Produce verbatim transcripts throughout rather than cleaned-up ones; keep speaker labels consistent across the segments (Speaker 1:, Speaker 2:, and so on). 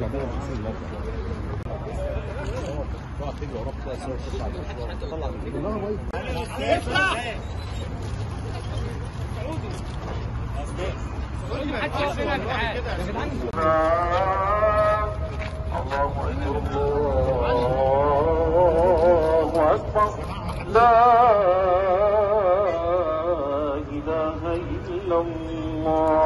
Speaker 1: لا إله إلا الله.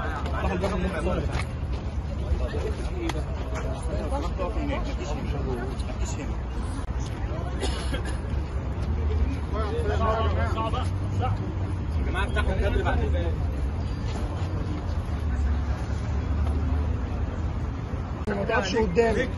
Speaker 2: جماعة افتحوا الكابل بعد اذنكم.
Speaker 3: ما تقفش قدامي.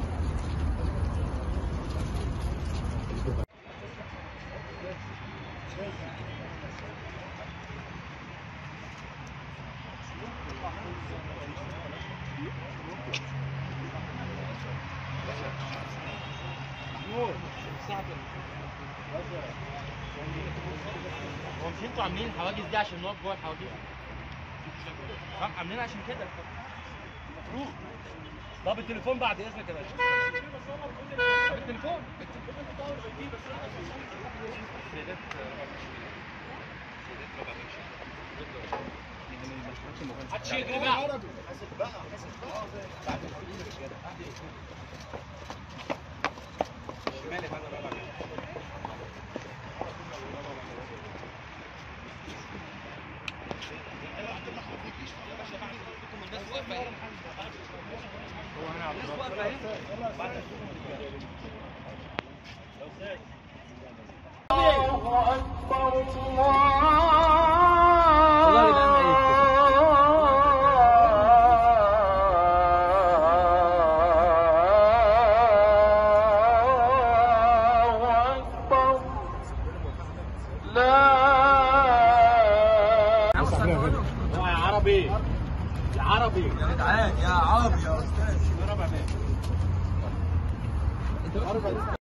Speaker 2: هو مش انتوا عاملين الحواجز دي عشان نقف جوه الحواجز؟ صح، عاملينها عشان كده المفروض. طب التليفون بعد اذنك يا باشا. طب التليفون محدش يجري بقى. حاسب بقى حاسب بقى بعد شمالي بقى بقى هو انا عبد
Speaker 1: الله أكبر الله أكبر. لا
Speaker 2: يا عربي يا عربي يا جدعان يا عربي يا استاذ.